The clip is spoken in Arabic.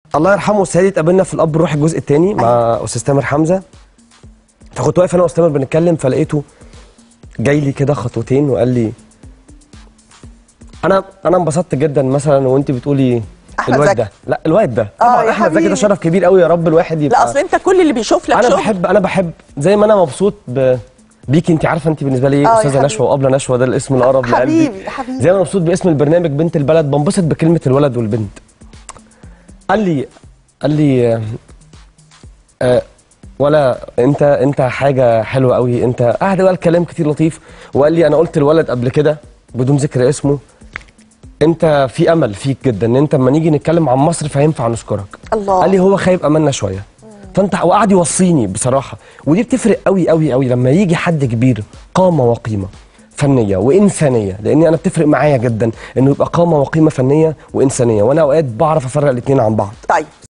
الله يرحمه سيدي اتقابلنا في الاب الروحي الجزء الثاني مع استاذ تامر حمزه. فكنت واقف انا واستاذ تامر بنتكلم، فلقيته جاي لي كده خطوتين وقال لي انا انبسطت جدا مثلا وانت بتقولي الواد ده. لا الواد ده طبعا احمد زكي ده شرف كبير قوي، يا رب الواحد يبقى. لا اصل انت كل اللي بيشوف لك انا بحب زي ما انا مبسوط بيكي. انت عارفه انت بالنسبه لي ايه؟ استاذه نشوى وابله نشوى، ده الاسم الاقرب لقلبي. حبيبي زي ما انا مبسوط باسم البرنامج بنت البلد، بنبسط بكلمه الولد والبنت. قال لي ولا انت حاجه حلوه قوي، انت قاعد قال كلام كتير لطيف. وقال لي انا قلت الولد قبل كده بدون ذكر اسمه، انت في امل فيك جدا ان انت اما نيجي نتكلم عن مصر فينفع نذكرك. الله. قال لي هو خايب املنا شويه. فانت وقعد يوصيني بصراحه، ودي بتفرق قوي قوي قوي لما يجي حد كبير قامه وقيمه فنيه وانسانيه، لان انا بتفرق معايا جدا انه يبقى قامه وقيمه فنيه وانسانيه، وانا اوقات بعرف افرق الاثنين عن بعض. طيب